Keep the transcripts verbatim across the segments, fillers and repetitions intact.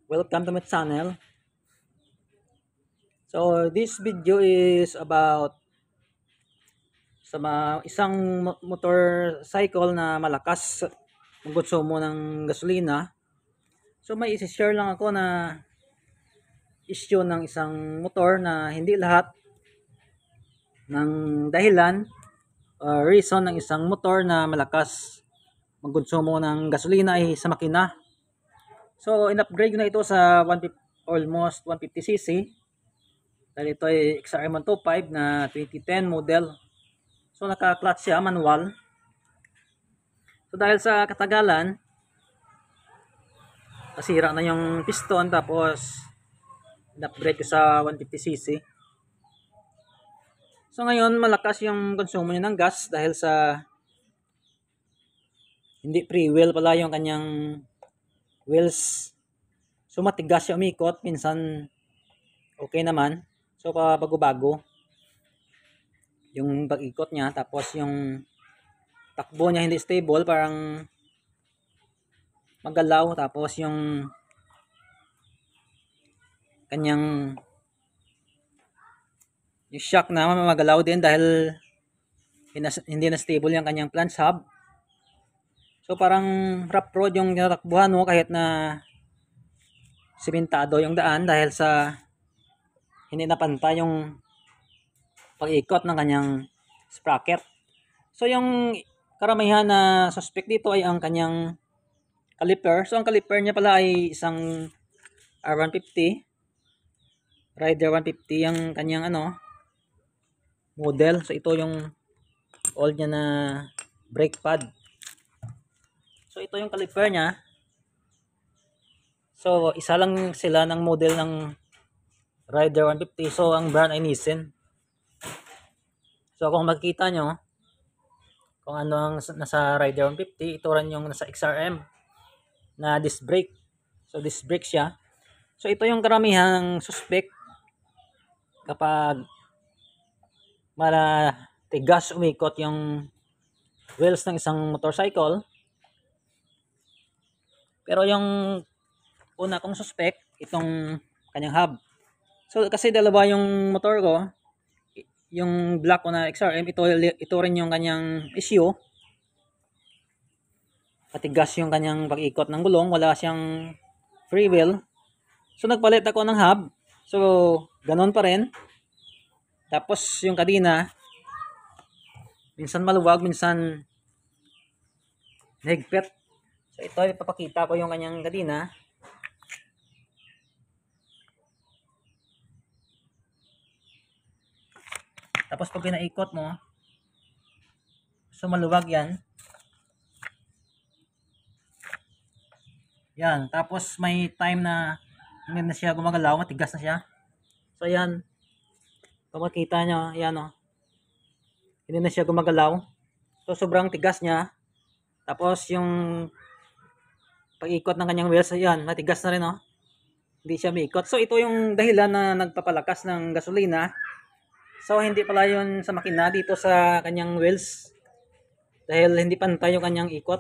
Welcome to my channel. So this video is about sa ma- isang mo- motorcycle na malakas ang konsumo ng gasolina. So may isi-share lang ako na issue ng isang motor na hindi lahat ng dahilan or reason ng isang motor na malakas magkonsumo ng gasolina ay sa makina. So in-upgrade ko na ito sa one fifty, almost one fifty c c. Dahil ito ay X R M one twenty-five na twenty ten model. So naka-clutch siya, manual. So dahil sa katagalan, nasira na yung piston tapos in-upgrade ko sa one fifty c c. So ngayon malakas yung konsumo niya ng gas dahil sa hindi pre-wheel pala yung kanyang wheels. So matigas siya umikot, minsan okay naman. So pa bago-bago yung pag-ikot niya, tapos yung takbo niya hindi stable, parang magalaw, tapos yung kanyang yung shock na magalaw din dahil hindi na stable yung kanyang flange hub. So parang rough road yung tinatakbuhan mo kahit na simentado yung daan dahil sa hindi na pantay yung pag-ikot ng kanyang sprocket. So yung karamihan na suspect dito ay ang kanyang caliper. So ang caliper niya pala ay isang R one fifty, Rider one fifty yung kanyang ano model. So ito yung old niya na brake pad. So ito yung caliper niya. So isa lang sila ng model ng Rider one fifty. So ang brand ay Nissin. So kung makikita nyo kung ano ang nasa Rider one fifty, ito rin yung nasa X R M na disc brake. So disc brake siya. So ito yung karamihang suspect kapag malatigas umikot yung wheels ng isang motorcycle. Pero yung una kong suspect, itong kanyang hub. So kasi dalawa yung motor ko, yung black ko na X R M, ito, ito rin yung kanyang issue. Matigas yung kanyang pag-ikot ng gulong, wala siyang free wheel. So nagpalit ako ng hub. So ganon pa rin. Tapos yung kadena, minsan maluwag, minsan nahigpit. So ito, ipapakita ko yung kanyang kadena. Tapos pag pinaikot mo, so maluwag yan. Yan, tapos may time na hindi na siya gumagalaw, matigas na siya. So yan, kung makita nyo, yan o. Oh. Hindi na siya gumagalaw. So sobrang tigas niya. Tapos yung pag-ikot ng kanyang wheels, yan, matigas na rin o. Oh. Hindi siya maikot. So ito yung dahilan na nagpapalakas ng gasolina. So hindi pala yun sa makina, dito sa kanyang wheels. Dahil hindi pantay yung kanyang ikot.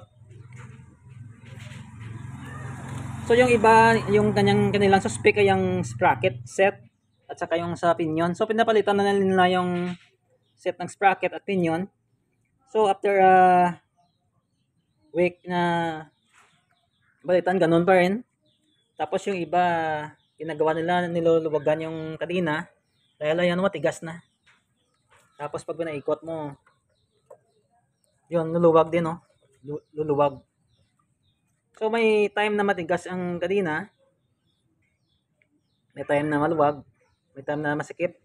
So yung iba, yung kanyang kanilang suspect ay yung sprocket set at saka yung sa pinion. So pinapalitan na nila yung set ng sprocket at pinion. So after a week na balitan, ganun pa rin. Tapos yung iba, ginagawa nila, niluluwagan yung kadena dahil ayan, matigas na. Tapos pag pinaikot mo, yun, luluwag din, no? Luluwag. So may time na matigas ang kadena, may time na maluwag, may time na masikip.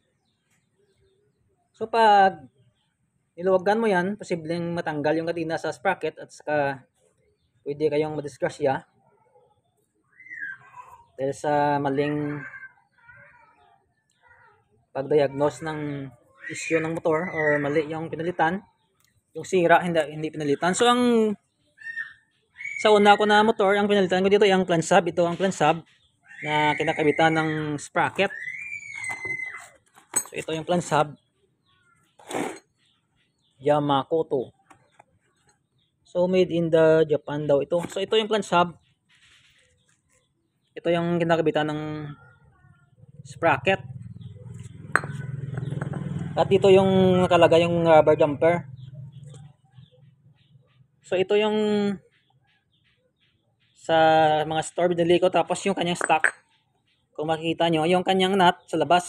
So pag niluwagan mo yan, posibleng matanggal yung kadena sa sprocket at saka pwede kayong madisgrasya dahil sa maling pag-diagnose ng issue ng motor or mali yung pinalitan, yung sira hindi, hindi pinalitan. So ang sa una ko na motor, ang pinalitan ko dito yung clutch hub. Ito ang clutch hub na kinakabitan ng sprocket. So ito yung clutch hub, Yamakoto. So made in the Japan daw ito. So ito yung clutch hub. ito yung kinakabitan ng sprocket. At ito yung nakalagay yung rubber damper. So ito yung sa mga store binili ko, tapos yung kanyang stock. Kung makikita nyo, yung kanyang nut sa labas.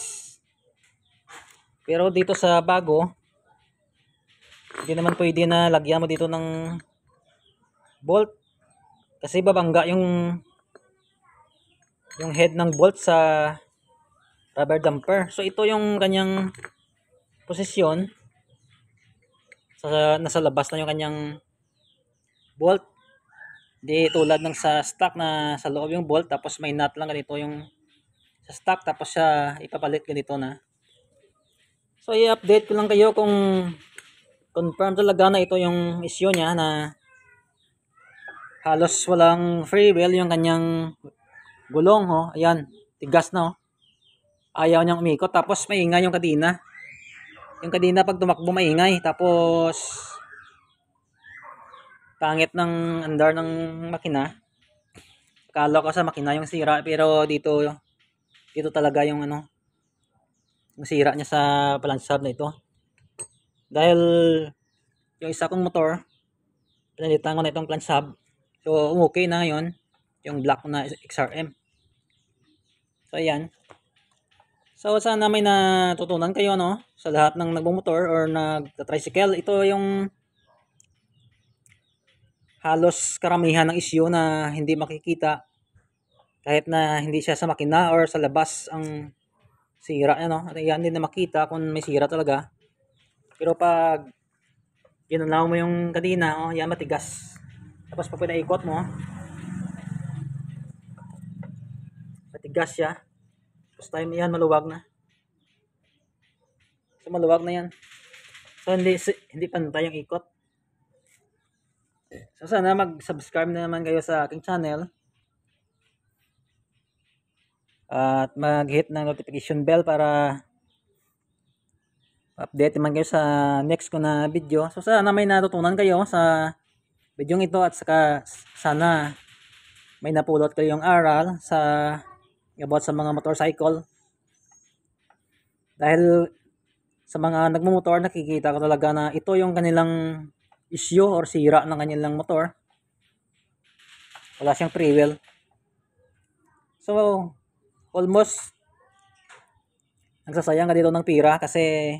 Pero dito sa bago, hindi naman pwede na lagyan mo dito ng bolt. Kasi babangga yung yung head ng bolt sa rubber damper. So ito yung kanyang posisyon. Sa, nasa labas na yung kanyang bolt. Di tulad ng sa stock na sa loob yung bolt, tapos may nut lang ganito yung sa stock, tapos siya ipapalit ganito na. So i-update ko lang kayo kung confirm talaga na ito yung issue niya, na halos walang free wheel yung kanyang gulong. Oh, ayan, tigas na. Oh. Ayaw niyang umikot, tapos maingay yung kadena. Yung kadena pag tumakbo maingay, tapos pangit ng andar ng makina. Akala ko sa makina yung sira, pero dito dito talaga yung ano, yung sira niya sa palansab na ito. Dahil yung isa kong motor, pinalitan ko na itong palansab. So okay na ngayon yung black na X R M. So ayan. So sana may natutunan kayo, no, sa lahat ng nagmumotor or nagta-tricycle. Ito yung halos karamihan ng issue na hindi makikita kahit na hindi siya sa makina or sa labas ang sira, ano. Ayan, hindi na makita kung may sira talaga. Pero pag ginalaw mo yung kadena, oh, yan matigas. Tapos pag pinaikot mo, matigas siya. Tapos time yan, maluwag na. So maluwag na yan. So hindi hindi pantay yung ikot. So sana mag-subscribe na naman kayo sa aking channel. At mag-hit ng notification bell para update naman kayo sa next ko na video. So sana may natutunan kayo sa video ito, at saka sana may napulot kayong aral sa about sa mga motorcycle. Dahil sa mga nagmumotor, nakikita ko talaga na ito yung kanilang issue or sira ng kanilang motor. Wala siyang free wheel. So almost nagsasayang ka dito ng pira kasi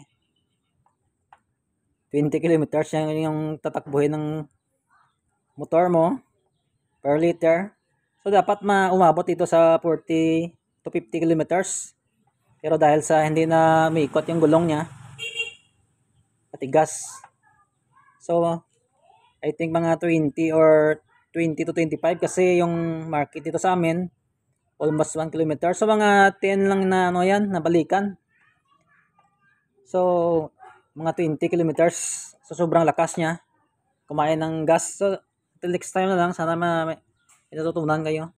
twenty kilometers yung, yung tatakbuhin ng motor mo per liter. So dapat maumabot dito sa forty to fifty kilometers. Pero dahil sa hindi na maikot yung gulong niya, matigas. So I think mga twenty or twenty to twenty-five, kasi yung market dito sa amin almost one kilometer. So mga ten lang na ano yan, nabalikan. So mga twenty kilometers. So sobrang lakas niya kumain ng gas. So till next time na lang, sana may natutunan kayo.